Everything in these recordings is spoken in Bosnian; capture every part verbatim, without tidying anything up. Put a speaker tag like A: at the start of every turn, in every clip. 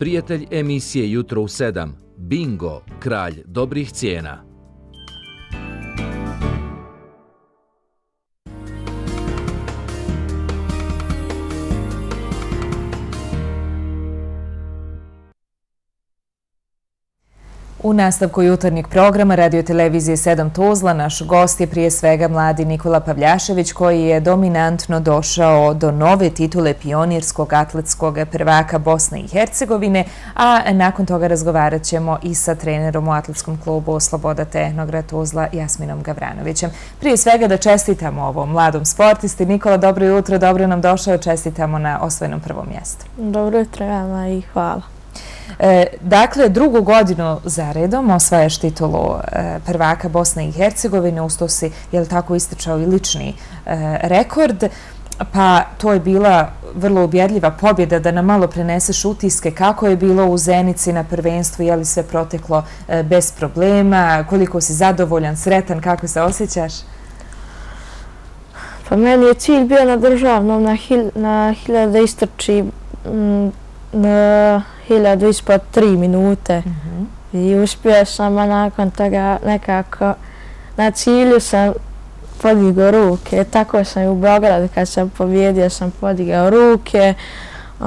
A: Prijatelj emisije Jutro u sedam, Bingo, kralj dobrih cijena.
B: U nastavku jutarnjeg programa radiotelevizije sedam Tuzla naš gost je prije svega mladi Nikola Pavljašević koji je dominantno došao do nove titule pionirskog atletskog prvaka Bosne i Hercegovine, a nakon toga razgovarat ćemo i sa trenerom u atletskom klubu Sloboda Tehnograd Tuzla Jasminom Gavranovićem. Prije svega da čestitamo ovom mladom sportisti. Nikola, dobro jutro, dobro nam došao, čestitamo na osvojenom prvom mjestu.
C: Dobro jutro vama i hvala.
B: E, dakle, drugu godinu za redom osvajaš titulu e, prvaka Bosne i Hercegovine, usto si, je li tako, istrčao i lični e, rekord, pa to je bila vrlo ubjedljiva pobjeda. Da nam malo preneseš utiske kako je bilo u Zenici na prvenstvu, je li sve proteklo e, bez problema, koliko si zadovoljan, sretan, kako se osjećaš?
C: Pa meni je cilj bio na državnom na, hil, na hiljadu da istrči m, na hiljadu ispod tri minute. Mm-hmm. I uspio sam, a nakon toga nekako na cilju sam podigao ruke. Tako sam i u Beogradu kad sam pobjedio sam podigao ruke. Uh,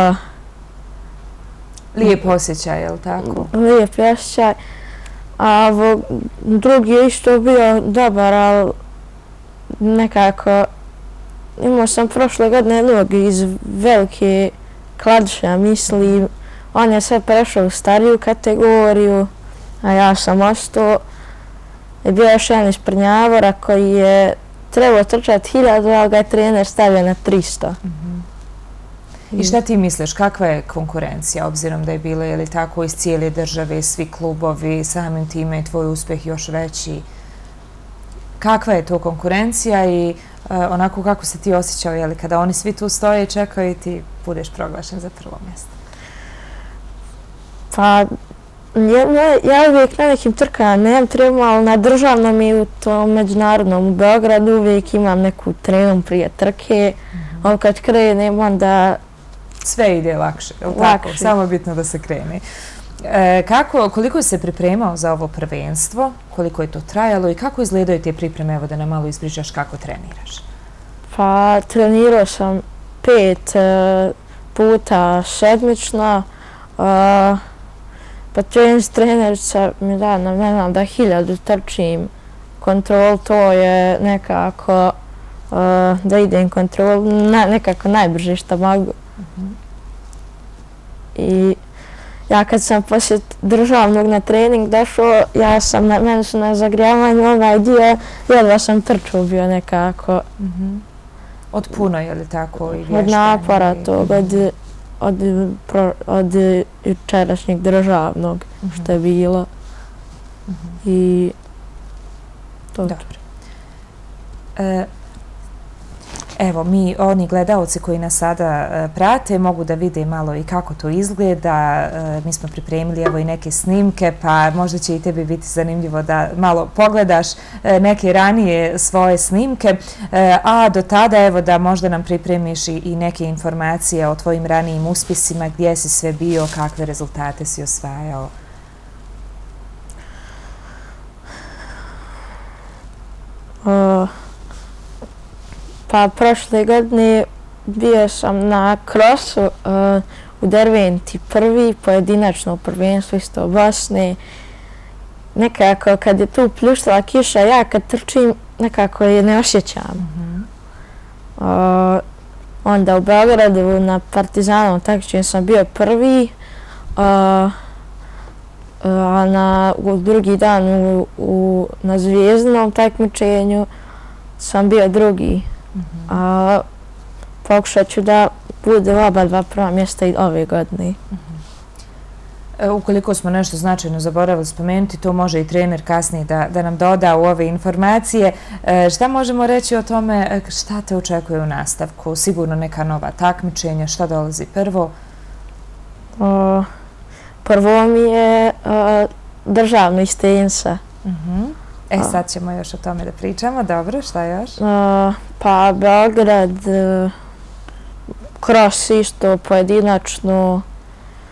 B: Lijep osjećaj, je li tako?
C: Lijep osjećaj. A ovo, drugi je isto bio dobar, ali nekako imao sam prošle godine noge iz velike Kladiša, mislim. On je sve prešao u stariju kategoriju, a ja sam ostao. Je bio još jedan iz Prnjavora koji je trebao trčati hiljadu, ali ga je trener stavio na tristo.
B: Mm-hmm. I šta ti misliš, kakva je konkurencija, obzirom da je bilo, je li tako, iz cijele države, svi klubovi, samim time je tvoj uspjeh još veći? Kakva je to konkurencija i uh, onako kako se ti osjećao, je li, kada oni svi tu stoje i čekaju i ti budeš proglašen za prvo mjesto?
C: Pa, ja, ja uvijek na nekim trkama nemam tremu, ali na državnom i u tom međunarodnom u Beogradu uvijek imam neku tremu prije trke. Mm-hmm. Ali kad krenem, onda
B: sve ide lakše, je li
C: lakše.
B: Tako? Samo bitno da se krene. E, kako, koliko se pripremao za ovo prvenstvo, koliko je to trajalo i kako izgledaju te pripreme? Evo da nam malo ispričaš kako treniraš.
C: Pa, trenirao sam pet uh, puta sedmično. Uh, pa trenerica mi da, ne znam, da hiljadu trčim kontrol, to je nekako uh, da idem kontrol, na, nekako najbrže što mogu. Mm-hmm. I ja kad sam poslije državnog na trening došao, ja sam, na, meni su na zagrijavanju ovaj dio, jedva sam trčao bio nekako.
B: Mm-hmm. Od puno, je li tako? I vještanje?
C: Od napora tog, od, od, od, od jučerašnjeg državnog, mm-hmm. što je bilo. Mm-hmm. I to.
B: Dobro. E, Evo, mi, oni gledalci koji nas sada uh, prate, mogu da vide malo i kako to izgleda. Uh, mi smo pripremili evo i neke snimke, pa možda će i tebi biti zanimljivo da malo pogledaš uh, neke ranije svoje snimke. Uh, a do tada, evo, da možda nam pripremiš i, i neke informacije o tvojim ranijim uspjesima, gdje si sve bio, kakve rezultate si osvajao.
C: Uh. Pa prošle godine bio sam na krosu uh, u Derventi prvi, pojedinačno prvenstvo isto Bosne. Nekako kad je tu pljuštala kiša, ja kad trčim nekako je ne osjećam. Mm-hmm. uh, onda u Beogradu na Partizanovom takmičenju sam bio prvi, uh, a na u drugi dan u, u, na Zvijezdinom takmičenju sam bio drugi. Mm-hmm. A pokušat ću da bude oba dva prva mjesta i ove godine.
B: Mm-hmm. E, ukoliko smo nešto značajno zaboravili spomenuti, to može i trener kasnije da, da nam doda u ove informacije. E, šta možemo reći o tome, šta te očekuje u nastavku? Sigurno neka nova takmičenja, šta dolazi prvo?
C: O, prvo mi je o, državno iz tenisa.
B: Mm-hmm. E, sad ćemo još o tome da pričamo. Dobro, šta još?
C: Uh, pa Beograd, uh, cross isto, pojedinačno,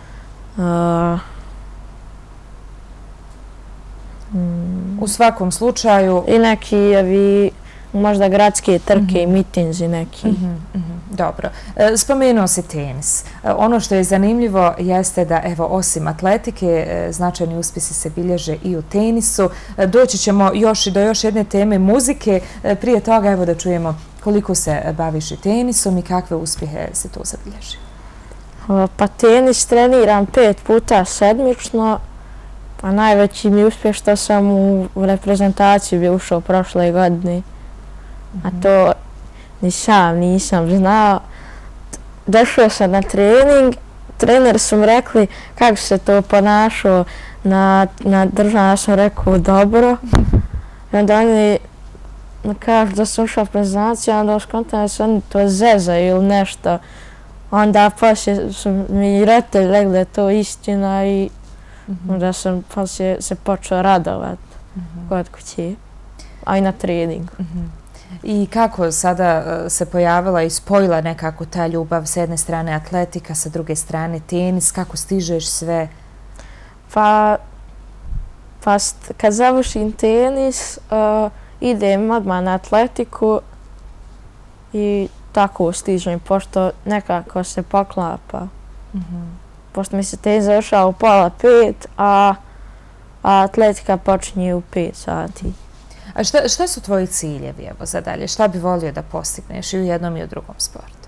B: U svakom slučaju...
C: I neki jevi, možda gradske trke i mitinzi neki.
B: Dobro. Spomenuo si tenis. Ono što je zanimljivo jeste da, evo, osim atletike, značajni uspjesi se bilježe i u tenisu. Doći ćemo još i do još jedne teme muzike. Prije toga, evo, da čujemo koliko se baviš i tenisom i kakve uspjehe se tu zabilježi.
C: Pa tenis treniram pet puta sedmično, a najveći mi uspjeh što sam u reprezentaciju bi ušao prošle godine. A to ni sam nisam znao. Došao sam na trening, trener su mi rekli kako se to ponašao na državama, ja sam rekao dobro. I onda oni kažu da sam ušao u reprezentaciju, onda skontam da se oni to zezaju ili nešto. Onda poslije su mi roditelji rekli da je to istina i onda sam poslije se počeo radovati kod kuće, a i na treningu.
B: I kako sada se pojavila i spojila nekako ta ljubav, s jedne strane atletika, sa druge strane tenis, kako stižeš sve?
C: Pa, kad završim tenis, idem odmah na atletiku i tako stižem, pošto nekako se poklapa. Pošto mi se tenis završava u pola pet, a atletika počinje u pet sati.
B: A šta su tvoji ciljevi, evo, za dalje? Šta bi volio da postigneš i u jednom i u drugom sportu?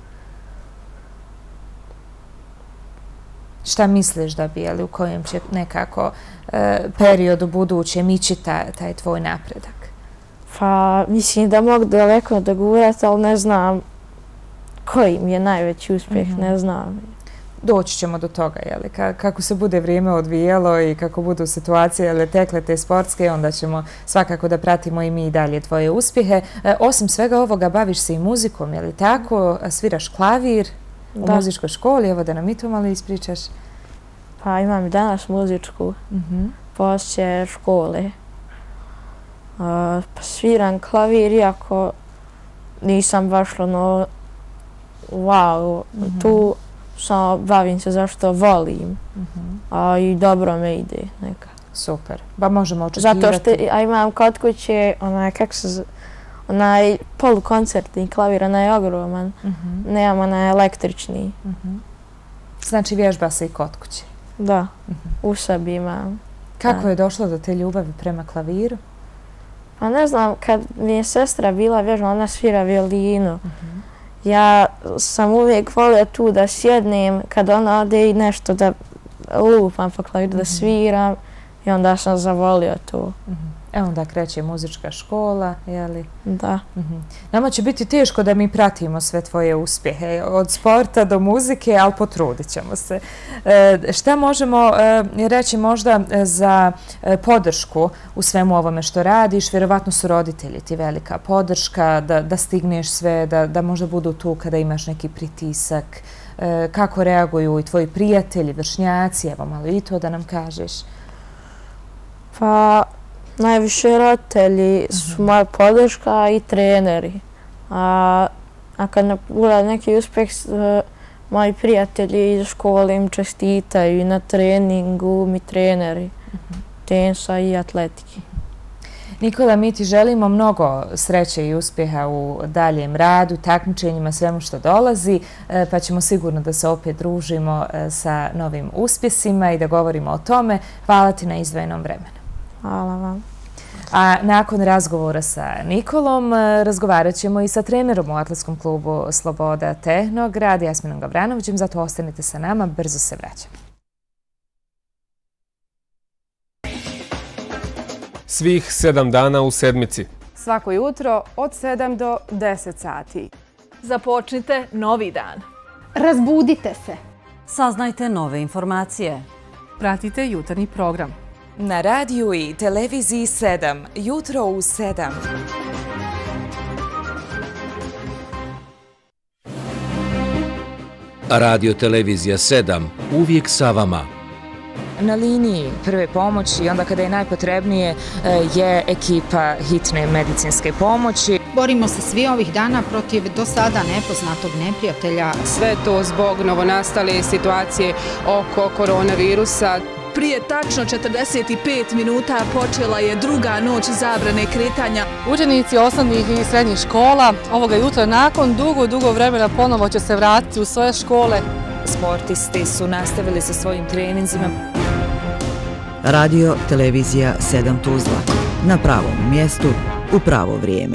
B: Šta misliš da bi, jeli, u kojem će nekako periodu budućem ići taj tvoj napredak?
C: Pa, mislim da mogu daleko dogurati, ali ne znam koji mi je najveći uspjeh, ne znam.
B: Doći ćemo do toga, jeli, kako se bude vrijeme odvijalo i kako budu situacije, jeli, tekle te sportske, onda ćemo svakako da pratimo i mi i dalje tvoje uspjehe. Osim svega ovoga, baviš se i muzikom, jeli tako? Sviraš klavir u muzičkoj školi, evo da nam i to malo ispričaš.
C: Pa imam i danas muzičku, poslije škole. Sviram klavir, iako nisam baš ono, wow, tu samo bavim se zašto volim, a i dobro me ide neka.
B: Super, ba možemo očekivati.
C: Zato što imam kod kuće onaj, kako se, onaj polukoncertni klavir, onaj ogroman, nemam onaj električni.
B: Znači vježba se i kod kuće?
C: Da, u sebi imam.
B: Kako je došlo do te ljubavi prema klaviru?
C: Pa ne znam, kad mi je sestra bila vježba, ona svira violinu. Ja sam uvijek volio tu da sjednem kad ona ode i nešto da lupam po klaviru, da sviram i onda sam zavolio to.
B: E onda kreće muzička škola, jeli?
C: Da.
B: Nama će biti teško da mi pratimo sve tvoje uspjehe, od sporta do muzike, ali potrudit ćemo se. Šta možemo reći možda za podršku u svemu ovome što radiš? Vjerovatno su roditelji ti velika podrška, da stigneš sve, da možda budu tu kada imaš neki pritisak. Kako reaguju i tvoji prijatelji, vršnjaci? Evo malo i to da nam kažeš.
C: Pa najviše roditelji su moja podrška i treneri. A kad ne bude neki uspjeh, moji prijatelji iz škole im čestitaju i na treningu mi treneri tenisa i atletike.
B: Nikola, mi ti želimo mnogo sreće i uspjeha u daljem radu, takmičenjima, svemu što dolazi, pa ćemo sigurno da se opet družimo sa novim uspjesima i da govorimo o tome. Hvala ti na izdvojenom vremenu.
C: Hvala vam.
B: A nakon razgovora sa Nikolom razgovarat ćemo i sa trenerom u atletskom klubu Sloboda Tehnograd, Jasminom Gavranovićem, zato ostanite sa nama, brzo se vraćamo.
D: Svih sedam dana u sedmici.
E: Svako jutro od sedam do deset sati.
F: Započnite novi dan.
G: Razbudite se.
H: Saznajte nove informacije.
E: Pratite jutarnji program.
B: Na radiju i televiziji sedam, jutro u sedam.
A: Radio televizija sedam, uvijek sa vama.
B: Na liniji prve pomoći i onda kada je najpotrebnije je ekipa hitne medicinske pomoći.
I: Borimo se svi ovih dana protiv do sada nepoznatog neprijatelja.
E: Sve to zbog novonastale situacije oko koronavirusa.
F: Prije tačno četrdeset pet minuta počela je druga noć zabrane kretanja.
J: Učenici osnovnih i srednjih škola ovoga jutra nakon dugo, dugo vremena ponovo će se vratiti u svoje škole.
B: Sportisti su nastavili sa svojim treninzima.
K: Radio televizija sedam Tuzla. Na pravom mjestu, u pravo vrijeme.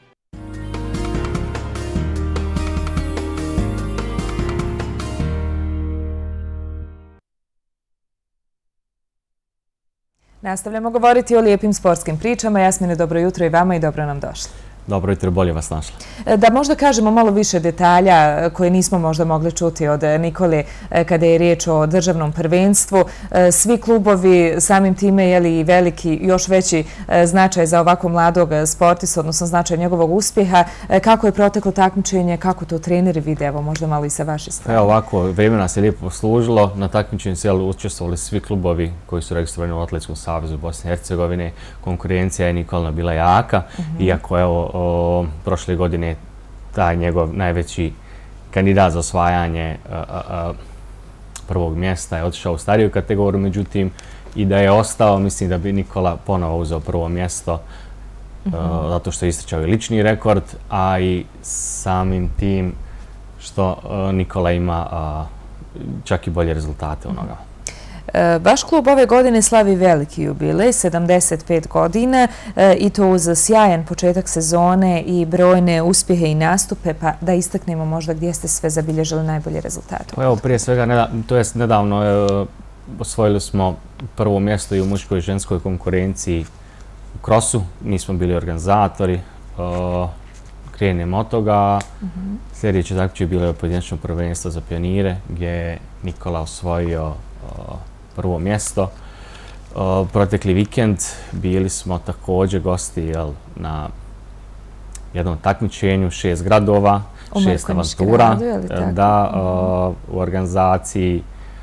B: Nastavljamo govoriti o lijepim sportskim pričama. Jasmine, dobro jutro i vama i dobro nam došli.
L: Dobro jutro, bolje vas našla.
B: Da možda kažemo malo više detalja koje nismo možda mogli čuti od Nikole kada je riječ o državnom prvenstvu. Svi klubovi samim time je i veliki, još veći značaj za ovako mladog sportista, odnosno značaj njegovog uspjeha. Kako je proteklo takmičenje, kako to treneri vide, evo možda malo i sa vaše strane.
L: Evo ovako, vrijeme nas je lijepo poslužilo. Na takmičenju su učestvovali svi klubovi koji su registrovani u Atletskom savezu Bosne i Hercegovine. Konkurencija je Nikolina bila jaka, iako evo O, prošle godine taj njegov najveći kandidat za osvajanje a, a, a, prvog mjesta je otišao u stariju kategoriju, međutim i da je ostao, mislim da bi Nikola ponovo uzeo prvo mjesto mm-hmm. a, zato što je istrčao i lični rekord, a i samim tim što a, Nikola ima a, čak i bolje rezultate mm-hmm. u nogama.
B: Vaš klub ove godine slavi veliki jubilej, sedamdeset pet godina, i to uz sjajan početak sezone i brojne uspjehe i nastupe, pa da istaknemo možda gdje ste sve zabilježili najbolje rezultate.
L: Pa evo, prije svega, to jest nedavno osvojili smo prvo mjesto i u muškoj i ženskoj konkurenciji u krosu. Mi smo bili organizatori, krenemo od toga. Sljedeće takmičenje bilo je pojedinačno prvenstvo za pionire, gdje je Nikola osvojio prvo mjesto. Protekli vikend bili smo također gosti na jednom takmičenju, šest gradova, šest avantura, da, u organizaciji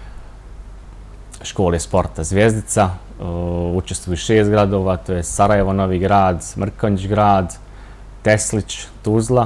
L: škole sporta Zvijezdica. Učestvuju šest gradova, to je Sarajevo, Novi grad, Mrkonjić grad, Teslić, Tuzla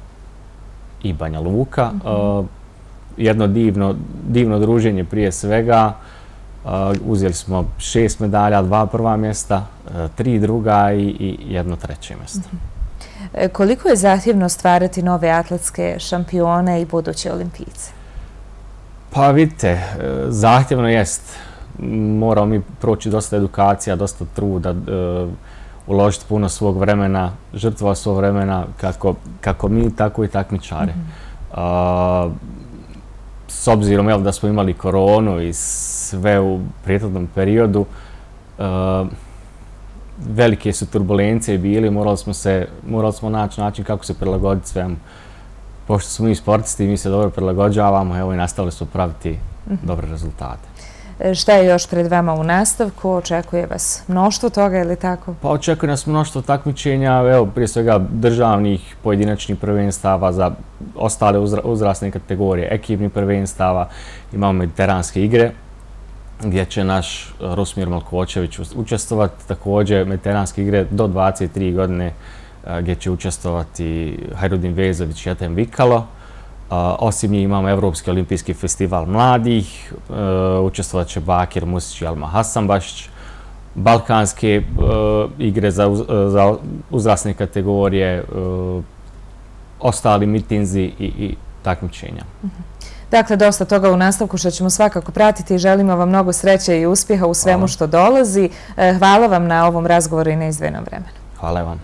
L: i Banja Luka. Jedno divno, divno druženje prije svega. Uh, uzeli smo šest medalja, dva prva mjesta, uh, tri druga i, i jedno treće mjesto.
B: Mm-hmm. Koliko je zahtjevno stvarati nove atletske šampione i buduće olimpijce?
L: Pa vidite, zahtjevno jest. Moramo mi proći dosta edukacija, dosta truda, uh, uložiti puno svog vremena, žrtvovati svog vremena, kako, kako mi, tako i takmičari. Mm-hmm. uh, S obzirom evo, da smo imali koronu i sve u prijetodnom periodu, uh, velike su turbulencije bili, morali smo, se, morali smo naći način kako se prilagoditi svemu. Pošto smo mi sportisti, mi se dobro prilagođavamo, evo i nastavili smo praviti mm-hmm. dobre rezultate.
B: Šta je još pred vama u nastavku? Očekuje vas mnoštvo toga ili tako?
L: Pa očekuje nas mnoštvo takmičenja, evo prije svega državnih pojedinačnih prvenstava za ostale uzra, uzrasne kategorije, ekipnih prvenstava, imamo mediteranske igre gdje će naš Rusmir Malkočević učestovati, također mediteranske igre do dvadeset tri godine gdje će učestovati Hajrudin Vezović i Etem Vikalo. Uh, osim njih imamo Evropski olimpijski festival mladih, uh, učestvovat će Bakir Musić i Alma Hasanbašić, balkanske uh, igre za, uz, za uzrasne kategorije, uh, ostali mitinzi i, i takmičenja.
B: Dakle, dosta toga u nastavku što ćemo svakako pratiti i želimo vam mnogo sreće i uspjeha u svemu Hvala. Što dolazi. Hvala vam na ovom razgovoru i na izdvojenom vremenu.
L: Hvala vam.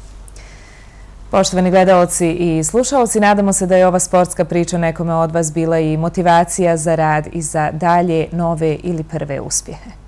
B: Poštovani gledalci i slušalci, nadamo se da je ova sportska priča nekome od vas bila i motivacija za rad i za dalje nove ili prve uspjehe.